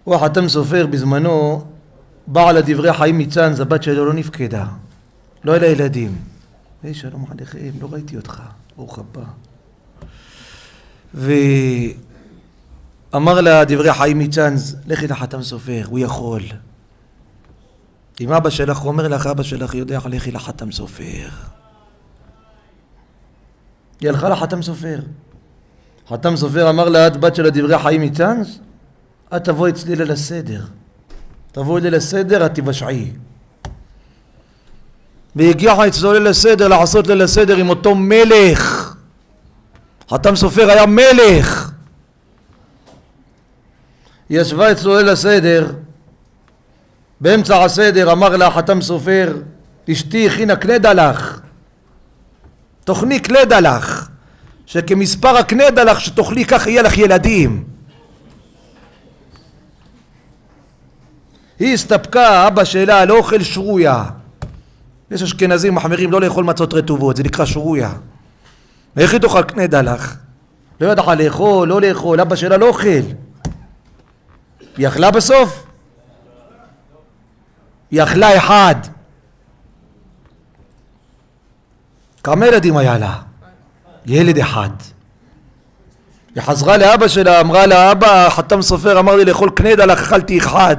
הוא החתם סופר בזמנו, בעל הדברי חיים מצאנז, הבת שלו לא נפקדה, לא היה לה ילדים. שלום עליכם, לא ראיתי אותך, ברוך הבא. ואמר לה דברי חיים מצאנז, לכי לחתם סופר, הוא יכול. אם אבא שלך אומר לך, אבא שלך יודע, לכי לחתם סופר. היא הלכה לחתם סופר. חתם סופר אמר לה, את בת של דברי חיים מצאנז? את תבואי אצלי ליל הסדר. תבואי ליל הסדר, את תבשעי. והגיעה אצלו ליל הסדר, לעשות ליל הסדר עם אותו מלך. חתם סופר היה מלך. היא ישבה אצלו ליל הסדר. באמצע הסדר אמר לה חתם סופר, אשתי הכינה קנדה לך. תאכלי קנדה לך. שכמספר הקנדה לך שתאכלי כך יהיה לך ילדים. היא הסתפקה, אבא שלה לא אוכל שרויה. יש אשכנזים מחמירים לא לאכול מצות רטובות, זה נקרא שרויה. ואיך היא תאכל קנדה לך? לא ידעה לאכול, לא לאכול, אבא שלה לא אוכל. היא אכלה בסוף? היא אכלה אחד. כמה ילדים היה לה? ילד אחד. היא חזרה לאבא שלה, אמרה לה, אבא, חתם סופר אמר לי לאכול קנדה לך, אכלתי אחד.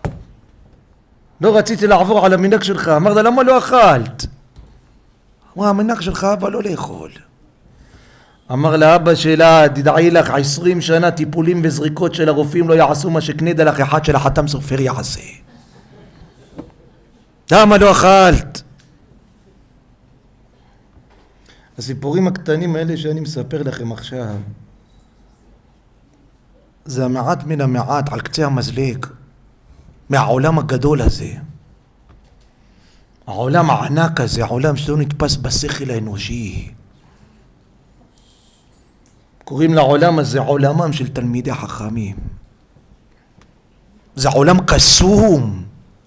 לא רציתי לעבור על המנהג שלך. אמרת, למה לא אכלת? אמרה, המנהג שלך אבא לא לאכול. אמר לאבא שלה, תדעי לך 20 שנה טיפולים וזריקות של הרופאים לא יעשו מה שקנדה לך אחד של החתם סופר יעשה. למה לא אכלת? הסיפורים הקטנים האלה שאני מספר לכם עכשיו, זה המעט מן המעט על קצה המזלג מהעולם הגדול הזה. העולם הענק הזה, העולם שלא נתפס בשכל האנושי. קוראים לעולם הזה עולמם של תלמידי חכמים. זה עולם קסום.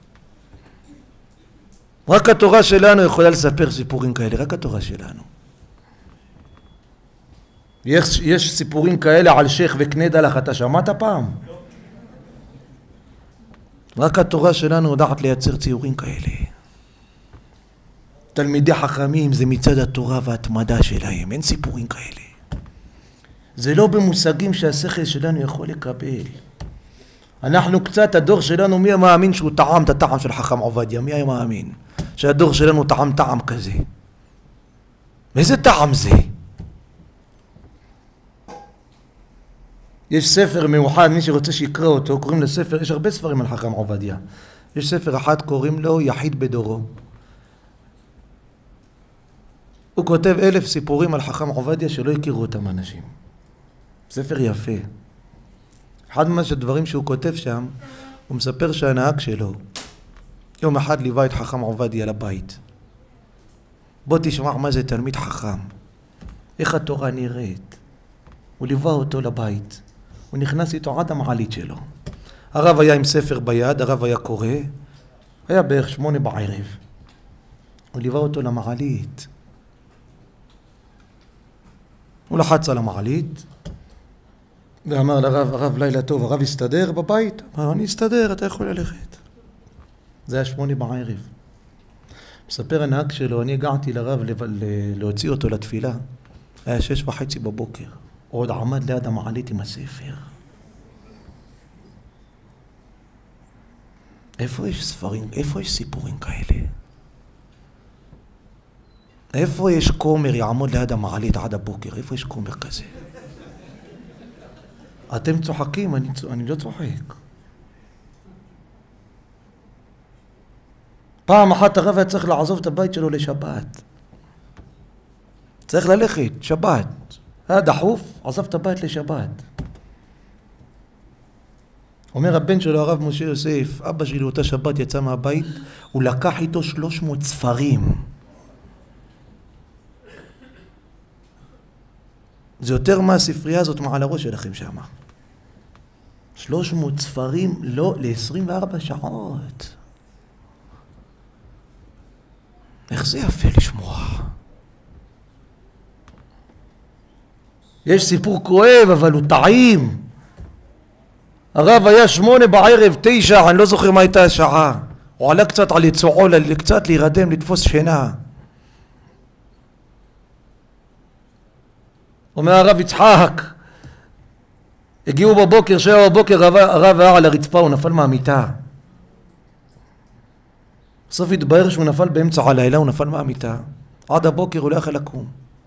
רק התורה שלנו יכולה לספר סיפורים כאלה, רק התורה שלנו. יש סיפורים כאלה על שייך וקנדה לך, אתה שמעת פעם? רק התורה שלנו יודעת לייצר ציורים כאלה. תלמידי חכמים זה מצד התורה וההתמדה שלהם, אין סיפורים כאלה. זה לא במושגים שהשכל שלנו יכול לקבל. אנחנו קצת, הדור שלנו, מי מאמין שהוא טעם את הטעם של חכם עובדיה? מי מאמין שהדור שלנו טעם כזה? איזה טעם זה? יש ספר מיוחד, מי שרוצה שיקרא אותו, קוראים לספר, יש הרבה ספרים על חכם עובדיה. יש ספר אחד קוראים לו יחיד בדורו. הוא כותב 1000 סיפורים על חכם עובדיה שלא הכירו אותם אנשים. ספר יפה. אחד מהדברים שהוא כותב שם, הוא מספר שהנהג שלו יום אחד ליווה את חכם עובדיה לבית. בוא תשמע מה זה תלמיד חכם, איך התורה נראית. הוא ליווה אותו לבית, הוא נכנס איתו עד המעלית שלו. הרב היה עם ספר ביד, הרב היה קורא, היה בערך 8 בערב. הוא ליווה אותו למעלית. הוא לחץ על המעלית ואמר לרב, הרב לילה טוב, הרב הסתדר בבית? אמר, אני הסתדר, אתה יכול ללכת. זה היה 8 בערב. מספר הנהג שלו, אני הגעתי לרב להוציא אותו לתפילה, היה 6:30 בבוקר. הוא עוד עמד ליד המעלית עם הספר. איפה יש ספרים? איפה יש סיפורים כאלה? איפה יש כומר יעמוד ליד המעלית עד הבוקר? איפה יש כומר כזה? אתם צוחקים, אני לא צוחק. פעם אחת הרב היה צריך לעזוב את הבית שלו לשבת. צריך ללכת, שבת. היה דחוף, עזב את הבית לשבת. אומר הבן שלו, הרב משה יוסף, אבא שלי אותה שבת יצא מהבית, הוא לקח איתו 300 ספרים. זה יותר מהספרייה הזאת מעל הראש שלכם שם. 300 ספרים, לא, ל-24 שעות. איך זה יפה לשמוע. יש סיפור כואב, אבל הוא טעים. הרב היה 8 בערב, 9, אני לא זוכר מה הייתה השעה. הוא עלה קצת על יצועו, קצת להירדם, לתפוס שינה. אומר הרב יצחק, הגיעו בבוקר, 7 בבוקר, הרב היה על הרצפה, הוא נפל מהמיטה. בסוף התבהר שהוא נפל באמצע הלילה, הוא נפל מהמיטה. עד הבוקר הוא לא יכול לקום.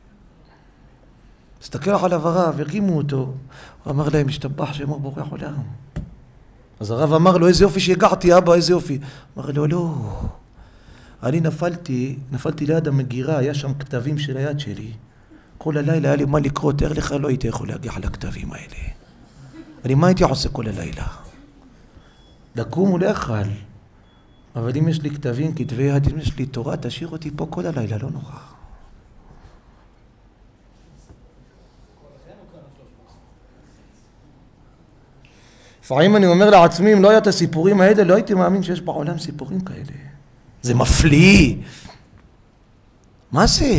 הסתכל עליו הרב, הרימו אותו. הוא אמר להם, השתבח שמו בורא עולם. אז הרב אמר לו, איזה יופי שהגעתי, אבא, איזה יופי. אמר לו, לא. אני נפלתי ליד המגירה, היה שם כתבים של היד שלי. כל הלילה היה לי מה לקרוא, תאר לך, לא הייתי יכול להגיע לכתבים האלה. מה הייתי עושה כל הלילה? לקום ולאכל. אבל אם יש לי כתבים, כתבי יד, אם יש לי תורה, תשאיר אותי פה כל הלילה, לא נורא. לפעמים אני אומר לעצמי, אם לא היה את הסיפורים האלה, לא הייתי מאמין שיש בעולם סיפורים כאלה. זה מפליא. מה זה?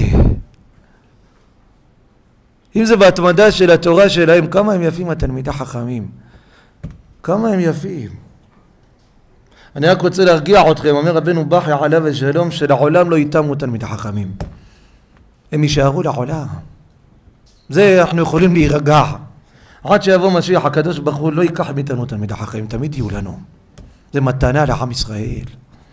אם זה בהתמדה של התורה שלהם, כמה הם יפים התלמידי חכמים. כמה הם יפים. אני רק רוצה להרגיע אתכם, אומר רבנו בכי עליו השלום, שלעולם לא יתמו תלמידי חכמים. הם יישארו לעולם. זה אנחנו יכולים להירגע. עד שיבוא משיח הקדוש ברוך הוא לא ייקח מאיתנו תלמידי חכמים, תמיד יהיו לנו. זה מתנה לעם ישראל.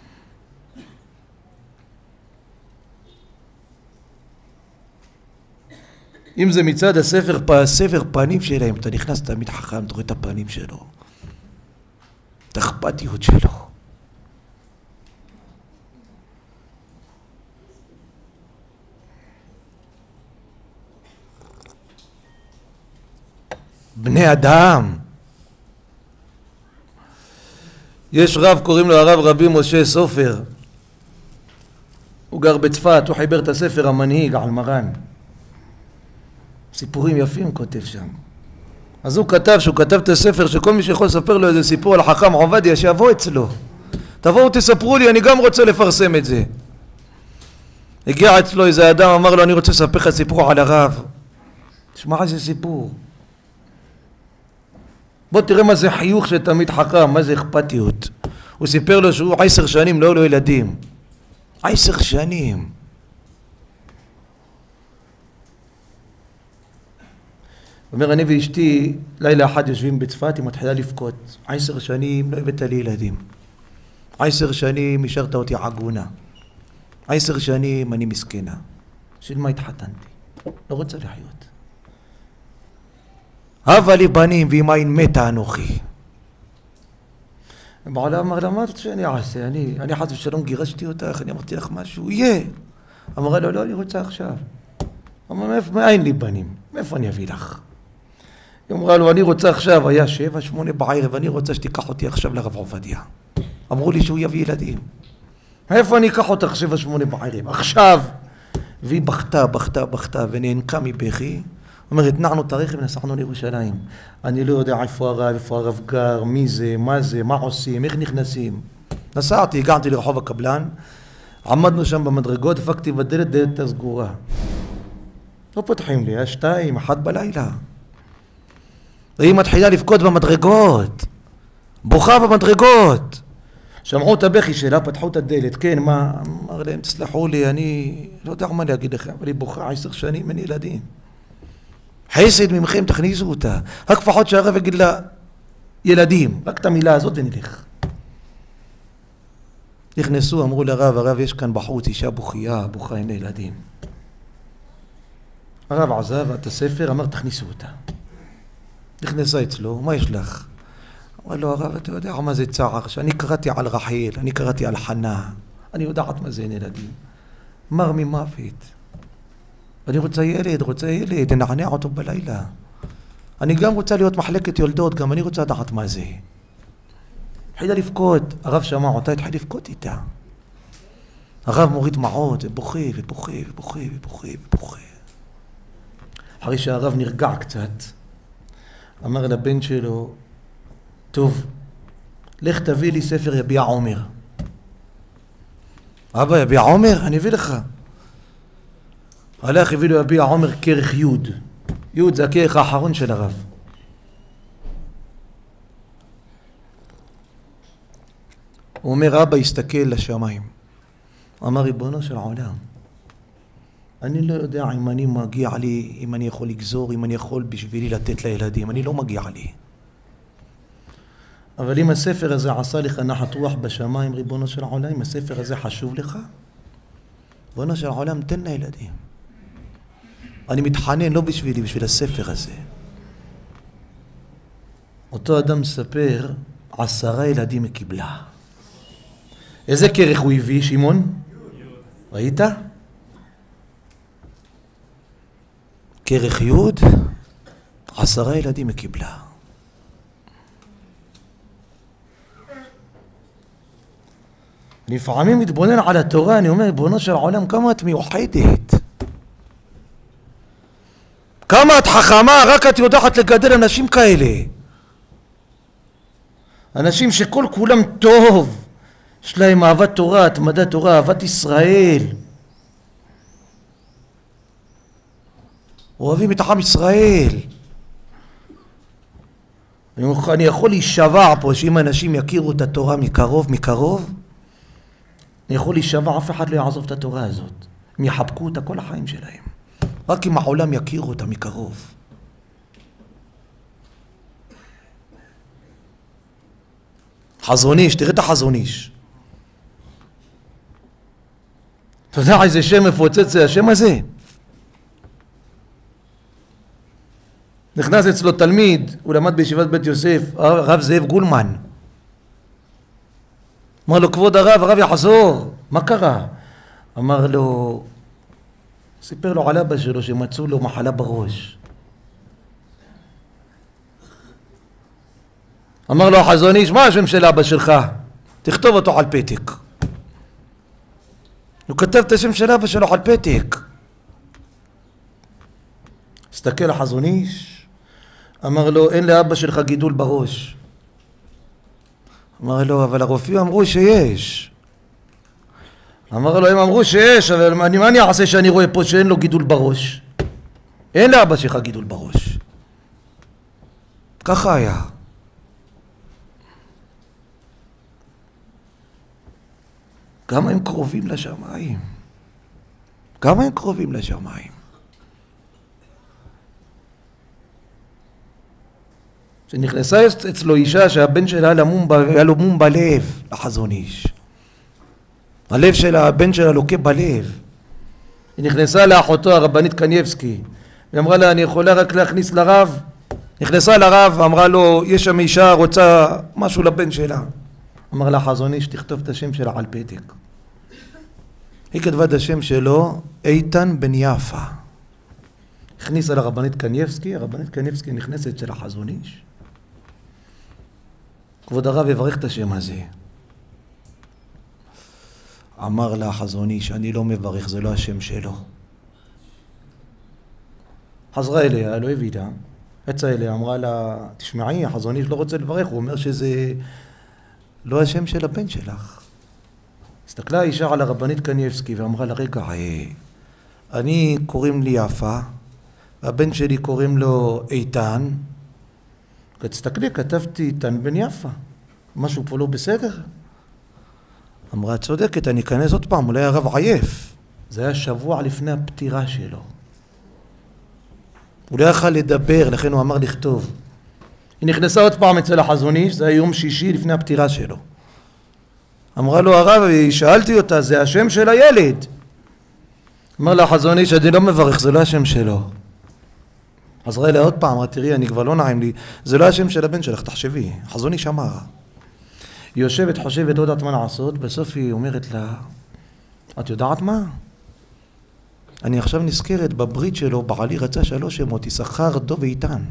אם זה מצד הספר פנים שלהם, אתה נכנס תלמיד חכם, אתה רואה את הפנים שלו, את האכפתיות שלו. בני אדם. יש רב, קוראים לו הרב רבי משה סופר. הוא גר בצפת, הוא חיבר את הספר המנהיג על מרן. סיפורים יפים כותב שם. אז הוא כתב, שהוא כתב את הספר, שכל מי שיכול לספר לו איזה סיפור על החכם עובדיה, שיבוא אצלו. תבואו תספרו לי, אני גם רוצה לפרסם את זה. הגיע אצלו איזה אדם, אמר לו, אני רוצה לספר לך סיפור על הרב. תשמע איזה סיפור. בוא תראה מה זה חיוך של תלמיד חכם, מה זה אכפתיות. הוא סיפר לו שהוא 10 שנים לא היו לו ילדים. 10 שנים. אומר, אני ואשתי לילה אחד יושבים בצפת, היא מתחילה לבכות. 10 שנים לא הבאת לי ילדים. 10 שנים השארת אותי עגונה. 10 שנים אני מסכנה. של מה התחתנתי? לא רוצה לחיות. הבה לי בנים ועם עין מתה אנוכי. בעלה אמר לה, מה שאני אעשה? אני חס ושלום גירשתי אותך, אני אמרתי לך משהו, יהיה. אמרה לו, לא, אני רוצה עכשיו. אמרה, מאין לי בנים? מאיפה אני אביא לך? היא אמרה לו, אני רוצה עכשיו, היה 7-8 בערב, אני רוצה שתיקח אותי עכשיו לרב עובדיה. אמרו לי שהוא יביא ילדים. איפה אני אקח אותך 7-8 בערב? עכשיו. והיא בכתה ונענקה מבכי. אומרת, נענו את הרכב ונסענו לירושלים. אני לא יודע איפה הרב גר, מי זה, מה עושים, איך נכנסים. נסעתי, הגעתי לרחוב הקבלן, עמדנו שם במדרגות, דפקתי בדלת, דלת הסגורה. לא פותחים לי, היה 2, 1 בלילה. והיא מתחילה לבכות במדרגות, בוכה במדרגות. שמעו את הבכי שלה, פתחו את הדלת, כן, מה? אמר להם, תסלחו לי, אני לא יודע מה להגיד לכם, אבל היא בוכה 10 שנים, אין ילדים. חסד ממכם, תכניסו אותה. רק פחות שהרב יגיד לה, ילדים, רק את המילה הזאת ונלך. נכנסו, אמרו לרב, הרב יש כאן בחוץ, אישה בוכה, אין ילדים. הרב עזב את הספר, אמר, תכניסו אותה. נכנסה אצלו, מה יש לך? אמר לו, הרב, אתה יודע מה זה צער, שאני קראתי על רחל, אני קראתי על חנה, אני יודעת מה זה אין ילדים. מר ממוות. אני רוצה ילד, נענע אותו בלילה. אני גם רוצה להיות מחלקת יולדות, גם אני רוצה לדעת מה זה. התחילה לבכות, הרב שמע אותה, התחיל לבכות איתה. הרב מוריד דמעות, ובוכה. אחרי שהרב נרגע קצת, אמר לבן שלו, טוב, לך תביא לי ספר יביע עומר. אבא, יביע עומר? אני אביא לך. הלך הביא לו יביע עומר כרך י' זה הכרך האחרון של הרב. הוא אומר, אבא הסתכל לשמיים. אמר, ריבונו של העולם, אני לא יודע אם אני מגיע לי, אם אני יכול לגזור, אם אני יכול בשבילי לתת לילדים, אני לא מגיע לי. אבל אם הספר הזה עשה לך נחת רוח בשמיים, ריבונו של העולם, אם הספר הזה חשוב לך, ריבונו של העולם, תן לילדים. אני מתחנן לא בשבילי, בשביל הספר הזה. אותו אדם מספר, 10 ילדים קיבלה. איזה כרך הוא הביא, שמעון? ראית? כרך יוד, 10 ילדים קיבלה. לפעמים מתבונן על התורה, אני אומר, ריבונו של העולם, כמה את מיוחדת. כמה את חכמה, רק את יודעת לגדל אנשים כאלה. אנשים שכל כולם טוב, יש להם אהבת תורה, התמדת תורה, אהבת ישראל. אוהבים את עם ישראל. אני יכול להישבע פה שאם אנשים יכירו את התורה מקרוב, אני יכול להישבע, אף אחד לא יעזוב את התורה הזאת. הם יחבקו אותה כל החיים שלהם. רק אם העולם יכירו אותה מקרוב. חזון איש, תראה את החזון איש. אתה יודע איזה שם מפוצץ זה השם הזה? נכנס אצלו תלמיד, הוא למד בישיבת בית יוסף, הרב זאב גולמן. אמר לו, כבוד הרב יחזור, מה קרה? אמר לו, סיפר לו על אבא שלו שמצאו לו מחלה בראש. אמר לו החזון איש, מה השם של אבא שלך? תכתוב אותו על פתק. הוא כתב את השם של אבא שלו על פתק. הסתכל החזון איש, אמר לו, אין לאבא שלך גידול בראש. אמר לו, אבל הרופאים אמרו שיש. אמר לו, הם אמרו שיש, אבל מה אני אעשה שאני רואה פה שאין לו גידול בראש? אין לאבא שלך גידול בראש. ככה היה. כמה הם קרובים לשמיים. כמה הם קרובים לשמיים. שנכנסה אצלו אישה שהבן שלה היה לו מום בלב, לחזון איש. הלב של הבן שלה לוקה בלב. היא נכנסה לאחותו הרבנית קניבסקי, היא אמרה לה, אני יכולה רק להכניס לרב? נכנסה לרב ואמרה לו, יש שם אישה רוצה משהו לבן שלה. אמר לה חזון איש, תכתוב את השם שלה על פתק. היא כתבה את השם שלו, איתן בן יפה. הכניסה לרבנית קניבסקי, הרבנית קניבסקי נכנסת של החזון איש. כבוד הרב יברך את השם הזה. אמר לה החזון איש, אני לא מברך, זה לא השם שלו. חזרה אליה, לא הבינה, יצאה אליה, אמרה לה, תשמעי, החזון איש לא רוצה לברך, הוא אומר שזה לא השם של הבן שלך. הסתכלה האישה על הרבנית קניבסקי ואמרה לה, רגע, אני קוראים לי יפה, והבן שלי קוראים לו איתן, תסתכלי, כתבתי איתן בן יפה, משהו פה לא בסדר. אמרה, צודקת, אני אכנס עוד פעם, אולי הרב עייף. זה היה שבוע לפני הפטירה שלו. הוא לא יכל לדבר, לכן הוא אמר לכתוב. היא נכנסה עוד פעם אצל החזון איש, זה היה יום שישי לפני הפטירה שלו. אמרה לו הרב, שאלתי אותה, זה השם של הילד. אמר לה החזון איש, אני לא מברך, זה לא השם שלו. חזרה אליה עוד פעם, אמרה, תראי, אני כבר לא נעים לי, זה לא השם של הבן שלך, תחשבי. החזון איש אמר. היא יושבת, חושבת, לא יודעת מה לעשות, בסוף היא אומרת לה, את יודעת מה? אני עכשיו נזכרת בברית שלו, בעלי רצה 3 שמות, יששכר, דוב ואיתן.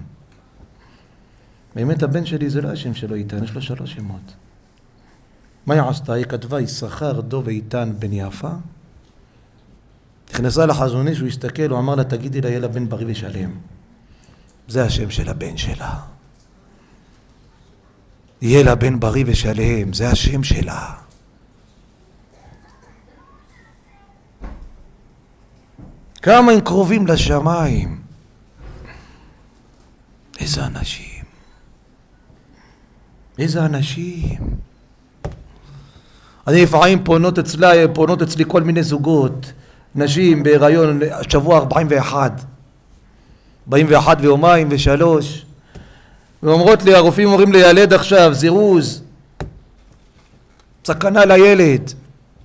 באמת הבן שלי זה לא השם שלו איתן, יש לו 3 שמות. מה היא עשתה? היא כתבה יששכר, דוב ואיתן בן יפה. נכנסה לחזון איש, הוא הסתכל, הוא אמר לה, תגידי לה, יהיה לה בן בריא ושלם. זה השם של הבן שלה. יהיה לה בן בריא ושלם, זה השם שלה. כמה הם קרובים לשמיים. איזה אנשים. איזה אנשים. אני לפעמים פונות אצלי כל מיני זוגות, נשים בהיריון, שבוע 41, 41 ויומיים ושלוש, ואומרות לי, הרופאים אומרים לילד עכשיו, זירוז, סכנה לילד.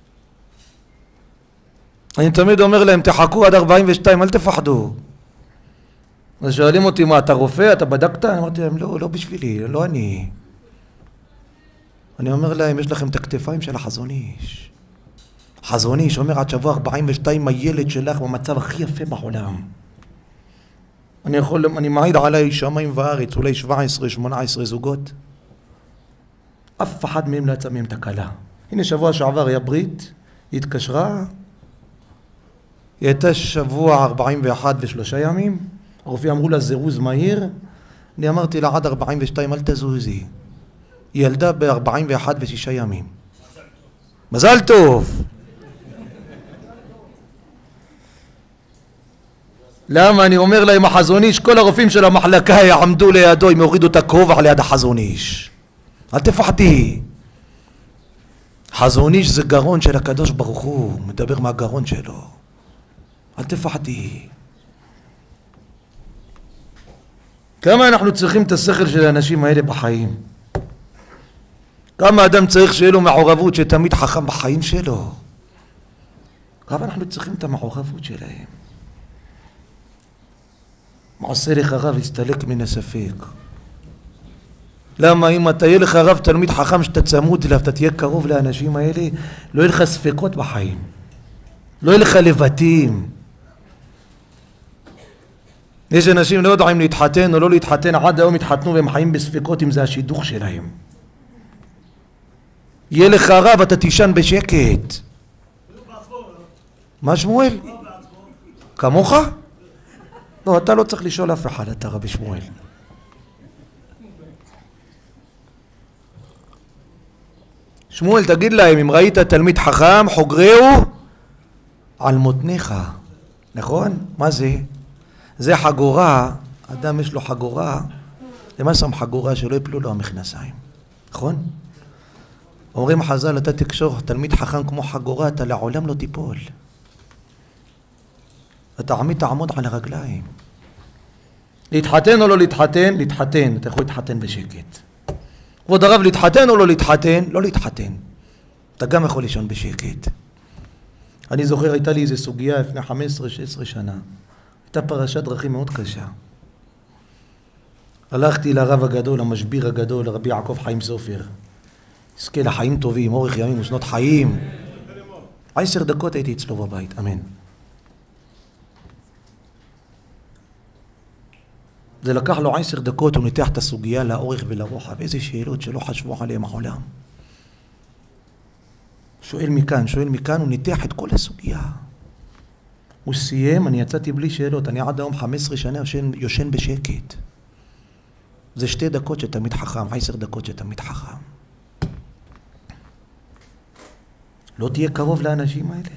אני תמיד אומר להם, תחכו עד 42, אל תפחדו. אז שואלים אותי, מה, אתה רופא? אתה בדקת? אני אמרתי להם, לא, לא בשבילי, לא אני. אני אומר להם, יש לכם את הכתפיים של החזון איש. חזון איש אומר, עד שבוע 42 הילד שלך במצב הכי יפה בעולם. אני מעיד עליי שמיים וארץ, אולי 17-18 זוגות. אף אחד מהם לא יצא מהם תקלה. הנה שבוע שעבר היה ברית, היא התקשרה, היא הייתה שבוע 41 ו3 ימים, הרופאים אמרו לה זירוז מהיר, אני אמרתי לה עד 42 אל תזוזי. היא ילדה ב41 ו6 ימים. מזל טוב. למה? אני אומר להם, החזון איש, כל הרופאים של המחלקה יעמדו לידו, הם יורידו את הכובע ליד החזון איש. אל תפחדי. חזון איש זה גרון של הקדוש ברוך הוא, מדבר מהגרון שלו. אל תפחדי. כמה אנחנו צריכים את השכל של האנשים האלה בחיים? כמה אדם צריך שיהיה לו מעורבות, שתמיד חכם בחיים שלו? כמה אנחנו צריכים את המעורבות שלהם? מעשה לך רב יסתלק מן הספק. למה? אם אתה יהיה לך רב תלמיד חכם שאתה צמוד אליו, אתה תהיה קרוב לאנשים האלה, לא יהיה לך ספקות בחיים, לא יהיה לך לבטים. יש אנשים לא יודעים להתחתן או לא להתחתן, עד היום התחתנו והם חיים בספקות אם זה השידוך שלהם. יהיה לך רב, אתה תישן בשקט. מה שמואל? כמוך? לא, אתה לא צריך לשאול אף אחד, אתה רבי שמואל. שמואל, תגיד להם, אם ראית תלמיד חכם, חוגרהו על מותניך. נכון? מה זה? זה חגורה, אדם יש לו חגורה, למה שם חגורה? שלא יפלו לו המכנסיים. נכון? אומרים חז"ל, אתה תקשור תלמיד חכם כמו חגורה, אתה לעולם לא תיפול. אתה עמית תעמוד על הרגליים. להתחתן או לא להתחתן? להתחתן. אתה יכול להתחתן בשקט. כבוד הרב, להתחתן או לא להתחתן? לא להתחתן. אתה גם יכול לישון בשקט. אני זוכר, הייתה לי איזו סוגיה לפני 15-16 שנה. הייתה פרשת דרכים מאוד קשה. הלכתי לרב הגדול, המשביר הגדול, לרבי יעקב חיים סופר. יזכה לחיים טובים, אורך ימים ושנות חיים. 10 דקות הייתי אצלו בבית, אמן. זה לקח לו 10 דקות, הוא ניתח את הסוגיה לאורך ולרוחב. איזה שאלות שלא חשבו עליהם העולם. שואל מכאן, הוא ניתח את כל הסוגיה. הוא סיים, אני יצאתי בלי שאלות, אני עד היום 15 שנה יושן בשקט. זה 2 דקות שתמיד חכם, 10 דקות שתמיד חכם. לא תהיה קרוב לאנשים האלה.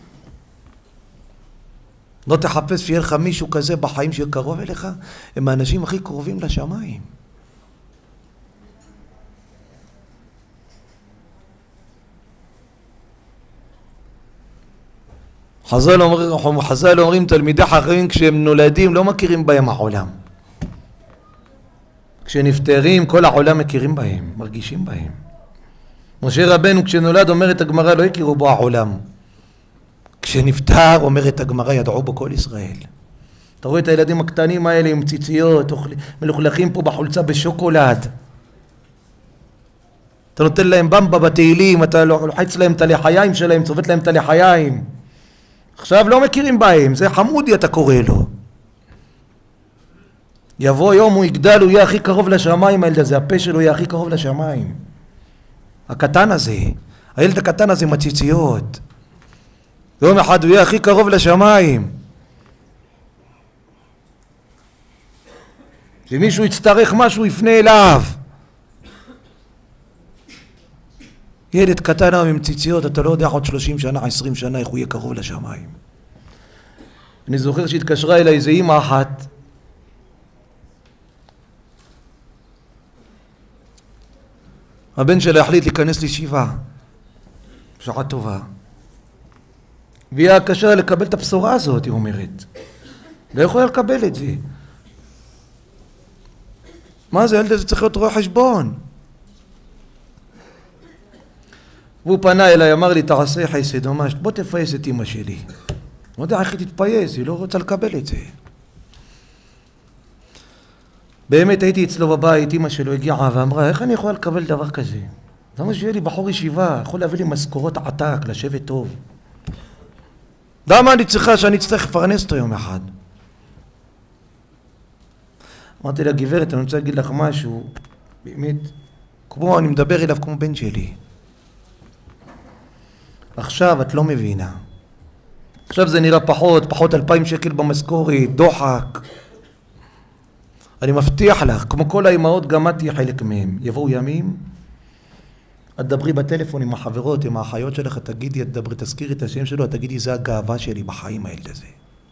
לא תחפש שיהיה לך מישהו כזה בחיים שיהיה קרוב אליך, הם האנשים הכי קרובים לשמיים. חז"ל אומרים תלמידי חכמים כשהם נולדים לא מכירים בהם העולם. כשנפטרים כל העולם מכירים בהם, מרגישים בהם. משה רבנו כשנולד אומרת הגמרא לא הכירו בו העולם. כשנפטר אומרת הגמרא ידעו בו כל ישראל. אתה רואה את הילדים הקטנים האלה עם ציציות, מלוכלכים פה בחולצה בשוקולד. אתה נותן להם במבה בתהילים, אתה לוחץ להם את הלחיים שלהם, צובט להם את הלחיים. עכשיו לא מכירים בהם, זה חמודי אתה קורא לו. יבוא יום הוא יגדל, הוא יהיה הכי קרוב לשמיים, הילד הזה, הפה שלו יהיה הכי קרוב לשמיים. הקטן הזה, הילד הקטן הזה עם הציציות. יום אחד הוא יהיה הכי קרוב לשמיים. שמישהו יצטרך משהו יפנה אליו. ילד קטן עם ציציות, אתה לא יודע עוד 30 שנה, 20 שנה איך הוא יהיה קרוב לשמיים. אני זוכר שהתקשרה אליי איזו אמא אחת. הבן שלה החליט להיכנס לישיבה. שעה טובה. והיא קשה לקבל את הבשורה הזאת, היא אומרת. לא יכולה לקבל את זה. מה זה? הילד הזה צריך להיות רואה חשבון. והוא פנה אליי, אמר לי, תעשה חסד, ממש, בוא תפייס את אמא שלי. לא יודע איך היא תתפייס, היא לא רוצה לקבל את זה. באמת הייתי אצלו בבית, אמא שלו הגיעה ואמרה, איך אני יכולה לקבל דבר כזה? למה שיהיה לי בחור ישיבה, יכול להביא לי משכורות עתק, לשבת טוב. למה אני צריכה שאני אצטרך לפרנס אותו יום אחד? אמרתי לה, גברת, אני רוצה להגיד לך משהו, באמת, כמו אני מדבר אליו כמו בן שלי. עכשיו את לא מבינה. עכשיו זה נראה פחות 2,000 שקל במשכורת, דוחק. אני מבטיח לך, כמו כל האימהות, גם את תהיה חלק מהם. יבואו ימים, את דברי בטלפון עם החברות, עם האחיות שלך, תגידי, תזכירי את השם שלו, תגידי, זה הגאווה שלי בחיים הילד הזה.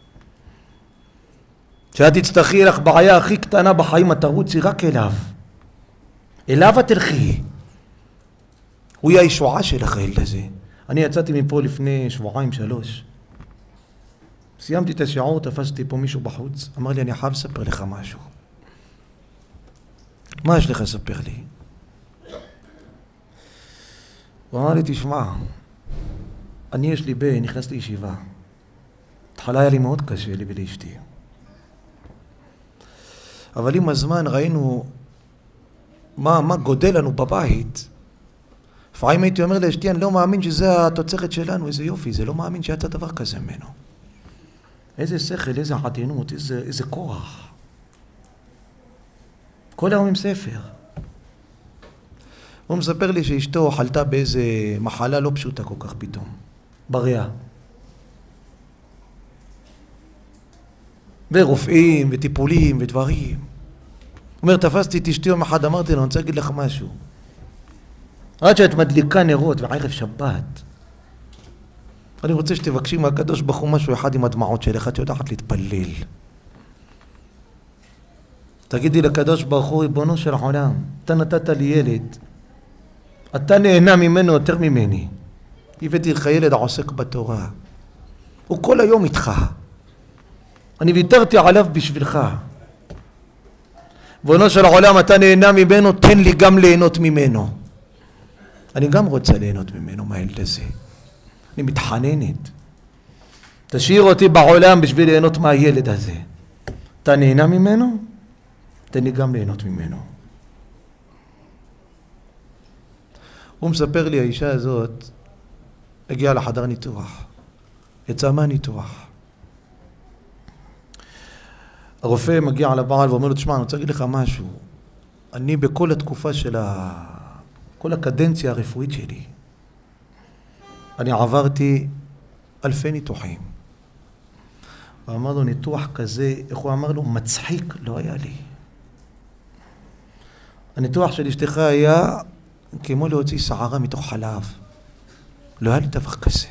שאת תצטרכי לך בעיה הכי קטנה בחיים, את תרוצי רק אליו. אליו את תלכי. הוא יהיה הישועה שלך הילד הזה. אני יצאתי מפה לפני 2-3 שבועות. סיימתי את השיעור, תפסתי פה מישהו בחוץ, אמר לי, אני חייב לספר לך משהו. מה יש לך לספר לי? הוא אמר לי, תשמע, אני יש לי נכנס לישיבה. התחלה היה לי מאוד קשה לי ולאשתי. אבל עם הזמן ראינו מה גודל לנו בבית. לפעמים הייתי אומר לאשתי, אני לא מאמין שזה התוצרת שלנו, איזה יופי, זה לא מאמין שיצא דבר כזה ממנו. איזה שכל, איזה עדינות, איזה כוח. כל היום עם ספר. הוא מספר לי שאשתו חלתה באיזה מחלה לא פשוטה כל כך פתאום. בריאה. ורופאים וטיפולים ודברים. הוא אומר, תפסתי את אשתי יום אחד, אמרתי לו, אני רוצה להגיד לך משהו. עד שאת מדליקה נרות וערב שבת, אני רוצה שתבקשי מהקדוש ברוך הוא משהו אחד עם הדמעות שלך, את יודעת להתפלל. תגידי לקדוש ברוך הוא, ריבונו של עולם, אתה נתת לי ילד, אתה נהנה ממנו יותר ממני. הבאתי לך ילד העוסק בתורה. הוא כל היום איתך. אני ויתרתי עליו בשבילך. ריבונו של עולם, אתה נהנה ממנו, תן לי גם ליהנות ממנו. אני גם רוצה ליהנות ממנו, מהילד הזה. אני מתחננת. תשאיר אותי בעולם בשביל ליהנות מהילד הזה. אתה נהנה ממנו? תן לי גם ליהנות ממנו. הוא מספר לי, האישה הזאת הגיעה לחדר ניתוח. יצאה מהניתוח. הרופא מגיע לבעל ואומר לו, תשמע, אני רוצה להגיד לך משהו. אני בכל התקופה של כל הקדנציה הרפואית שלי, אני עברתי 1000 ניתוחים. הוא אמר לו, ניתוח כזה, איך הוא אמר לו, מצחיק לא היה לי. הניתוח של אשתך היה כמו להוציא שערה מתוך חלב. לא היה לי דבר כזה.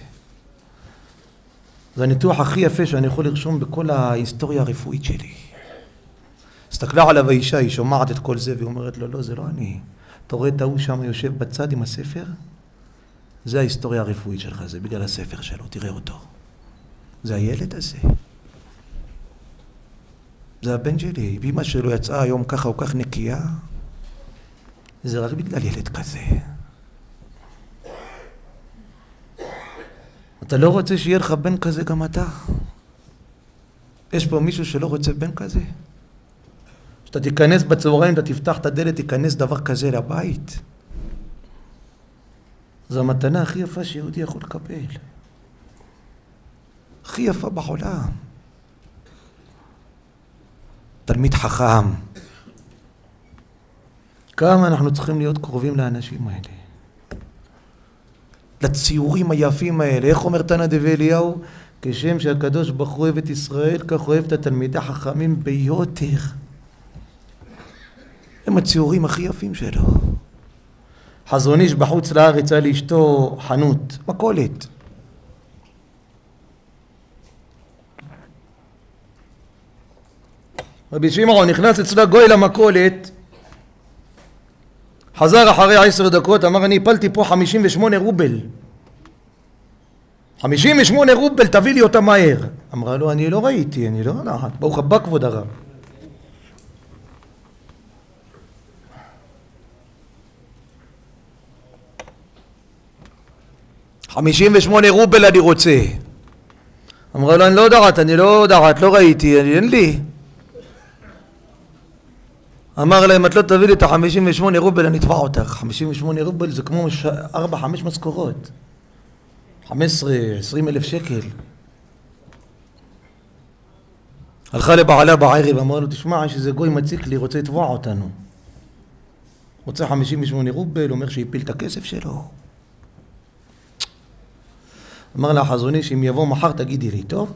זה הניתוח הכי יפה שאני יכול לרשום בכל ההיסטוריה הרפואית שלי. הסתכלה עליו האישה, היא שומעת את כל זה, והיא אומרת לו, לא, זה לא אני. אתה רואה את ההוא שם יושב בצד עם הספר? זה ההיסטוריה הרפואית שלך, זה בגלל הספר שלו, תראה אותו. זה הילד הזה. זה הבן שלי, ואמא שלו יצאה היום ככה או כך נקייה. זה רק בגלל ילד כזה. אתה לא רוצה שיהיה לך בן כזה גם אתה? יש פה מישהו שלא רוצה בן כזה? שאתה תיכנס בצהריים, אתה תפתח את הדלת, תיכנס דבר כזה לבית. זו המתנה הכי יפה שיהודי יכול לקבל. הכי יפה בעולם. תלמיד חכם. כמה אנחנו צריכים להיות קרובים לאנשים האלה. לציורים היפים האלה. איך אומר תנא דבי אליהו? כשם שהקדוש ברוך הוא אוהב את ישראל, כך אוהב את התלמידי החכמים ביותר. הם הציורים הכי יפים שלו. חזון איש בחוץ לארץ היה לאשתו חנות, מכולת. רבי שמעון נכנס אצלה גוי למכולת, חזר אחרי 10 דקות, אמר, אני הפלתי פה 58 רובל. 58 רובל, תביא לי אותה מהר. אמרה לו, אני לא ראיתי, אני לא יודעת. ברוך הבא כבוד הרב. 58 רובל אני רוצה. אמרה לו, אני לא יודעת, לא ראיתי, אין לי. אמר להם, את לא תביא לי את ה-58 רובל, אני אתבע אותך. 58 רובל זה כמו 4-5 משכורות. 15-20 אלף שקל. הלכה לבעלה בערב, אמרה לו, תשמע, יש איזה גוי מציק לי, רוצה לתבוע אותנו. רוצה 58 רובל, אומר שהפיל את הכסף שלו. אמר לה החזון איש, אם יבוא מחר תגידי לי, טוב?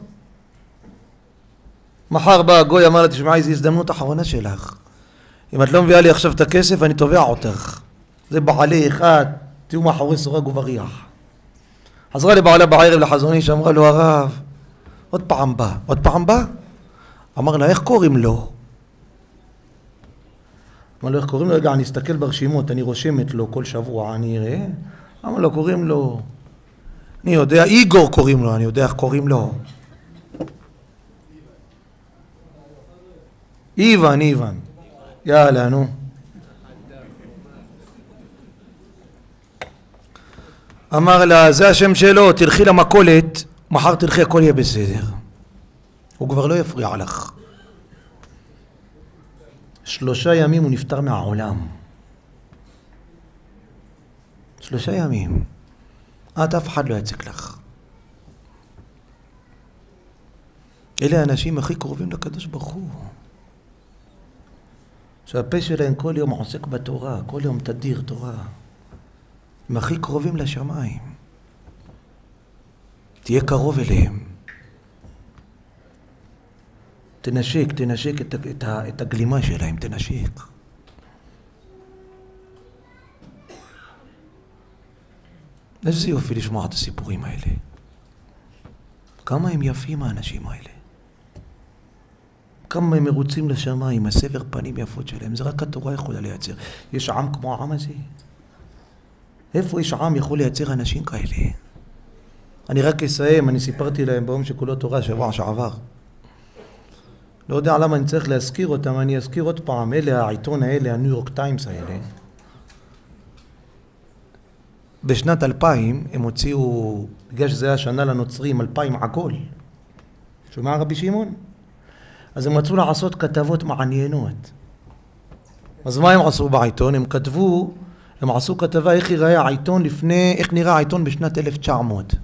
מחר בא הגוי, אמר לה, תשמע, איזו הזדמנות אחרונה שלך. אם את לא מביאה לי עכשיו את הכסף, אני תובע אותך. זה בעלי אחד, תהיו מאחורי סורג ובריח. חזרה לבעלה בערב לחזון איש, אמרה לו, הרב, עוד פעם בא? אמר לה, איך קוראים לו? אמר לו, איך קוראים לו? רגע, אני אסתכל ברשימות, אני רושמת לו כל שבוע, אני אראה. אמר לו, קוראים לו... אני יודע, איגור קוראים לו, אני יודע איך קוראים לו. איוון. יאללה, נו. אמר לה, זה השם שלו, תלכי למכולת, מחר תלכי, הכל יהיה בסדר. הוא כבר לא יפריע לך. 3 ימים הוא נפטר מהעולם. 3 ימים. אף אחד לא יציק לך. אלה האנשים הכי קרובים לקדוש ברוך הוא. שהפה שלהם כל יום עוסק בתורה, כל יום תדיר תורה. הם הכי קרובים לשמיים. תהיה קרוב אליהם. תנשק את הגלימה שלהם, תנשק. איזה יופי לשמוע את הסיפורים האלה. כמה הם יפים האנשים האלה. כמה הם מרוצים לשמיים, הסבר פנים יפות שלהם. זה רק התורה יכולה לייצר. יש עם כמו העם הזה? איפה יש עם יכול לייצר אנשים כאלה? אני רק אסיים, אני סיפרתי להם ביום שכולו תורה שבוע שעבר. לא יודע למה אני צריך להזכיר אותם, אני אזכיר עוד פעם. אלה העיתון האלה, הניו יורק טיימס האלה. בשנת 2000 הם הוציאו, בגלל שזה היה שנה לנוצרים, 2000 עגול. שומע רבי שמעון? אז הם רצו לעשות כתבות מעניינות. אז מה הם עשו בעיתון? הם עשו כתבה איך ייראה העיתון לפני, איך נראה העיתון בשנת 1900.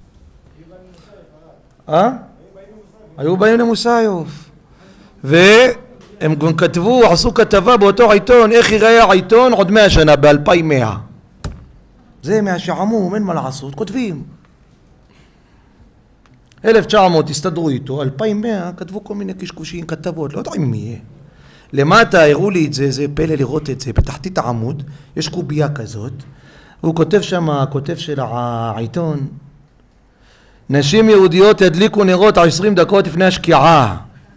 היו באים למוסאיוף. והם גם עשו כתבה באותו עיתון, איך ייראה העיתון עוד 100 שנה, ב-2100. זה מהשעמום, אין מה לעשות, כותבים. 1900 הסתדרו איתו, 2100 כתבו כל מיני קשקושים, כתבות, לא יודעים מי יהיה. למטה הראו לי את זה, זה פלא לראות את זה, בתחתית העמוד, יש קובייה כזאת, הוא כותב שם, הכותב של העיתון, נשים יהודיות ידליקו נרות 20 דקות לפני השקיעה.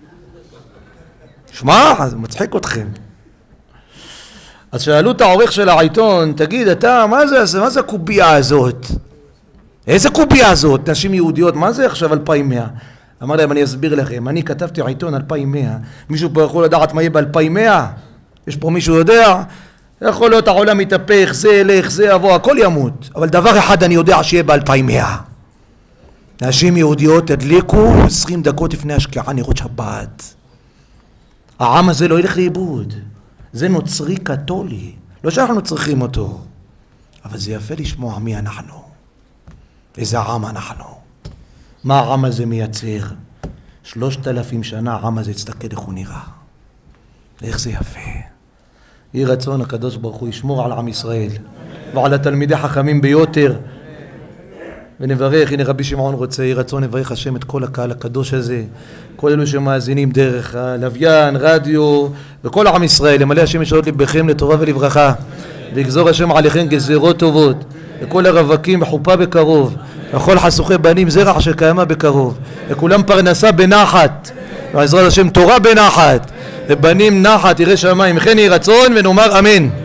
שמע, זה מצחיק אתכם. אז שאלו את העורך של העיתון, תגיד, אתה, מה זה הקובייה הזאת? איזה קובייה הזאת? נשים יהודיות, מה זה עכשיו 2100? אמר להם, אני אסביר לכם, אני כתבתי עיתון 2100, מישהו פה יכול לדעת מה יהיה ב-2100? יש פה מישהו יודע? יכול להיות העולם מתהפך, זה ילך, זה יבוא, הכל ימות. אבל דבר אחד אני יודע שיהיה ב-2100. נשים יהודיות ידליקו 20 דקות לפני השקיעה נרות שבת. העם הזה לא ילך לאיבוד. זה נוצרי קתולי. לא שאנחנו צריכים אותו. אבל זה יפה לשמוע מי אנחנו. איזה עם אנחנו. מה העם הזה מייצר? 3000 שנה העם הזה יצטקד איך הוא נראה. איך זה יפה. יהי רצון הקדוש ברוך הוא ישמור על עם ישראל. ועל התלמידי חכמים ביותר. ונברך, הנה רבי שמעון רוצה, יהי רצון נברך השם את כל הקהל הקדוש הזה, כל אלו שמאזינים דרך הלוויין, רדיו, וכל עם ישראל, למלא השם ישרות לבכם לטובה ולברכה, ויגזור השם עליכם גזירות טובות, וכל הרווקים בחופה בקרוב, וכל חסוכי בנים זרע שקיימה בקרוב, וכולם פרנסה בנחת, ועזרת השם תורה בנחת, ובנים נחת ירא שמיים, וכן יהי רצון ונאמר אמן.